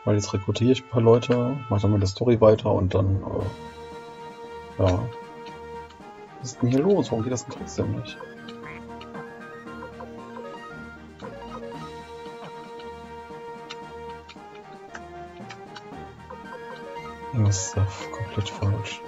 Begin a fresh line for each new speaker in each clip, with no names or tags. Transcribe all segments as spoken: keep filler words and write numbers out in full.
Weil jetzt rekrutiere ich ein paar Leute, mache dann mit der Story weiter und dann, äh, ja. Was ist denn hier los? Warum geht das denn trotzdem nicht? Das ist ja komplett falsch.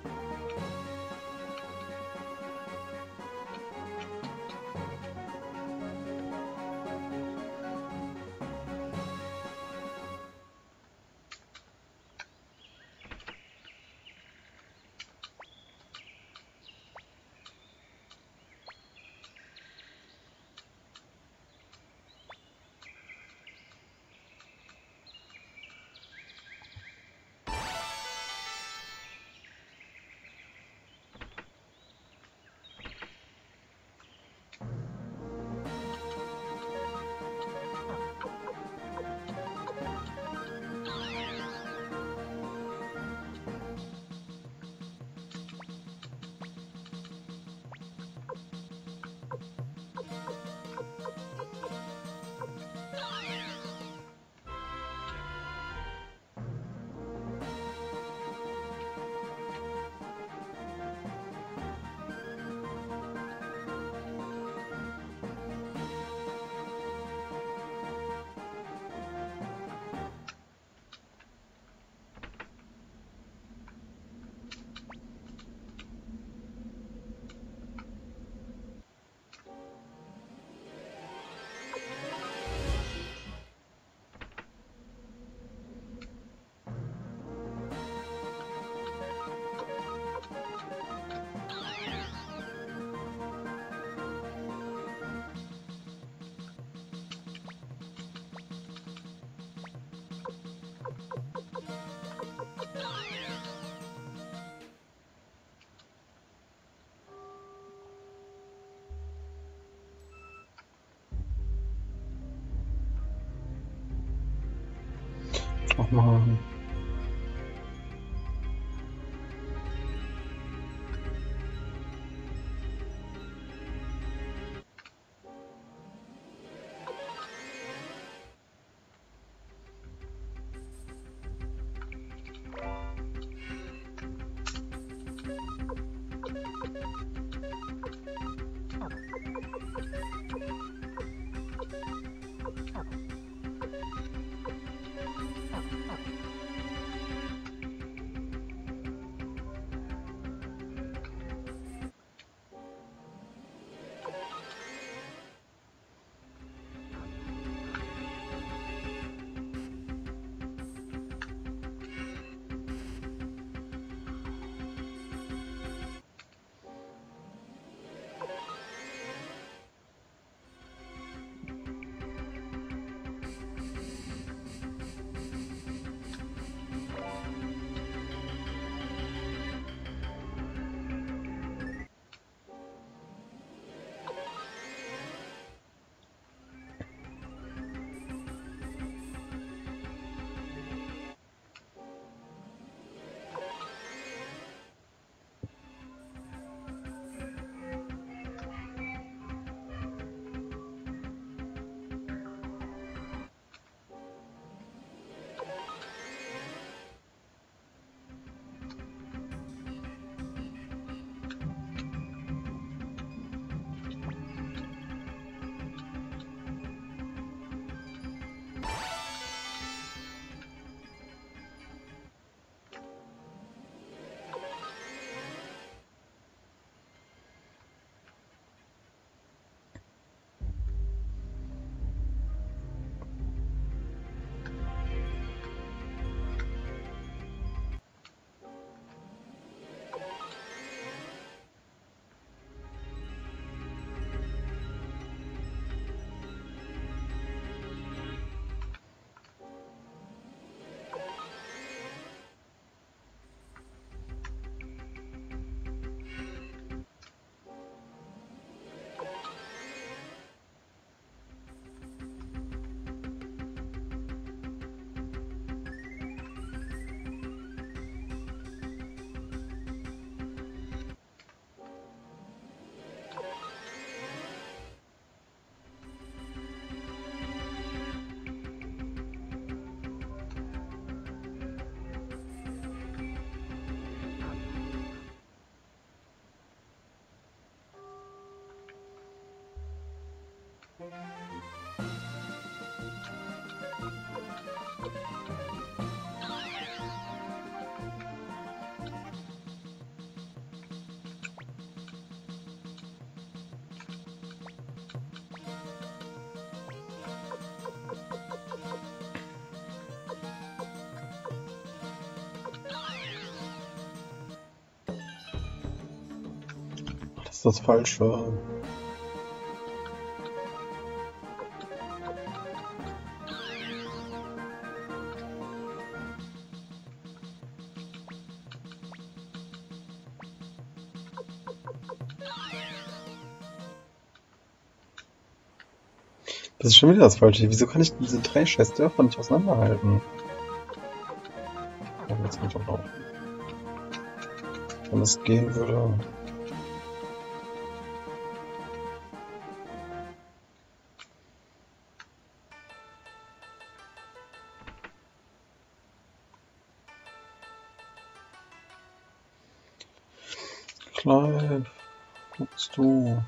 Ach man. Das ist das Falsche. Das ist schon wieder das Falsche. Wieso kann ich diese drei scheiß Dörfer nicht auseinanderhalten? Oh, jetzt kann ich auch laufen. Wenn es gehen würde. Clive, wo bist du?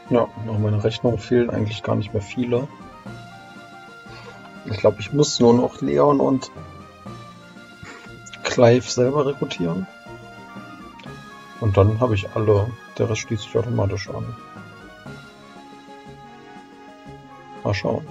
Ja, nach meiner Rechnung fehlen eigentlich gar nicht mehr viele. Ich glaube, ich muss nur noch Leon und Clive selber rekrutieren. Und dann habe ich alle. Der Rest schließt sich automatisch an. Mal schauen.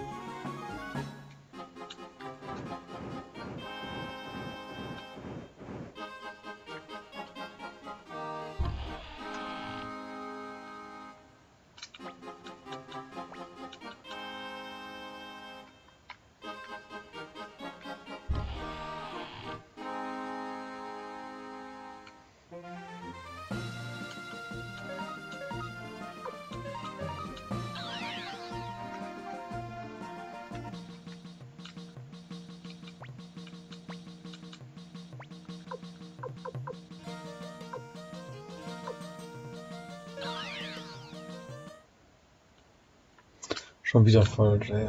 Schon wieder falsch, ey.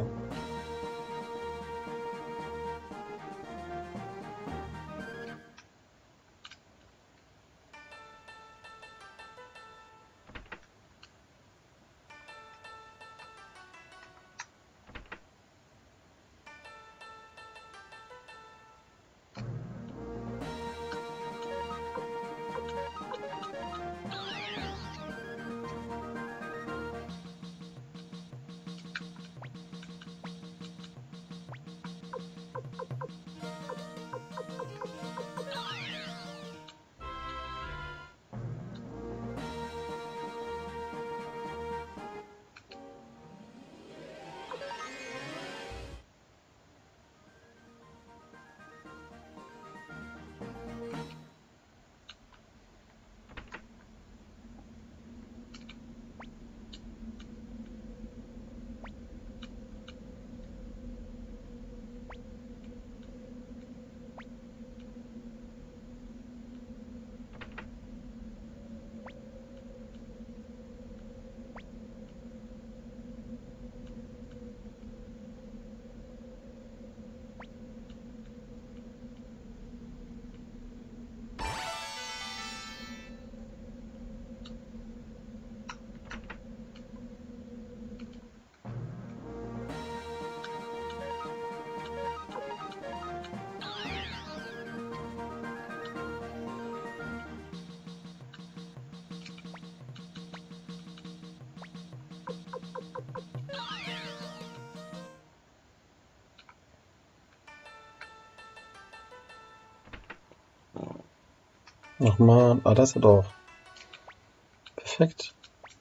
Ach man, ah, da ist er doch. Perfekt.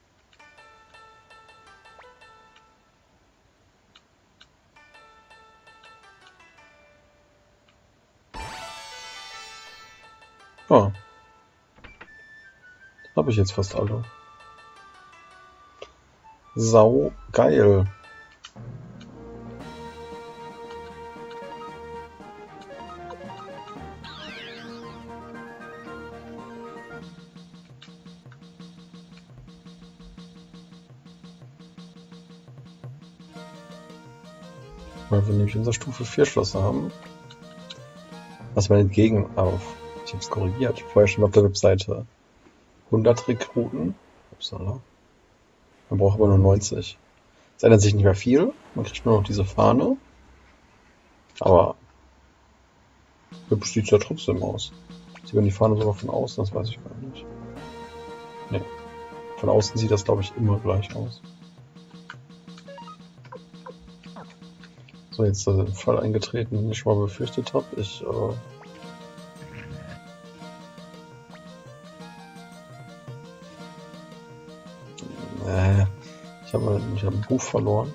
Ja. Habe ich jetzt fast alle. Sau geil. Weil wir nämlich unser Stufe vier Schloss haben. Was man entgegen auf. Ich habe es korrigiert. Vorher schon auf der Webseite hundert Rekruten. Upsala. Man braucht aber nur neunzig. Es ändert sich nicht mehr viel. Man kriegt nur noch diese Fahne. Aber hübsch sieht es ja trotzdem aus. Sieht man die Fahne sogar von außen? Das weiß ich gar nicht. Nee. Von außen sieht das, glaube ich, immer gleich aus. So, jetzt ist der Fall eingetreten, den ich schon mal befürchtet habe. Ich, äh äh, ich habe ich hab ein Buch verloren.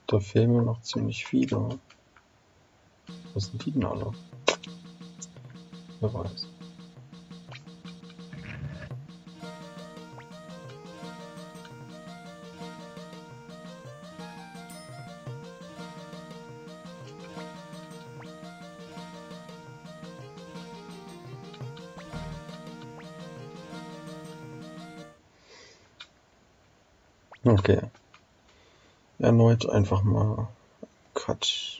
Da fehlen mir noch ziemlich viele. Wo sind die denn alle? Wer weiß. Okay. Erneut einfach mal Cut.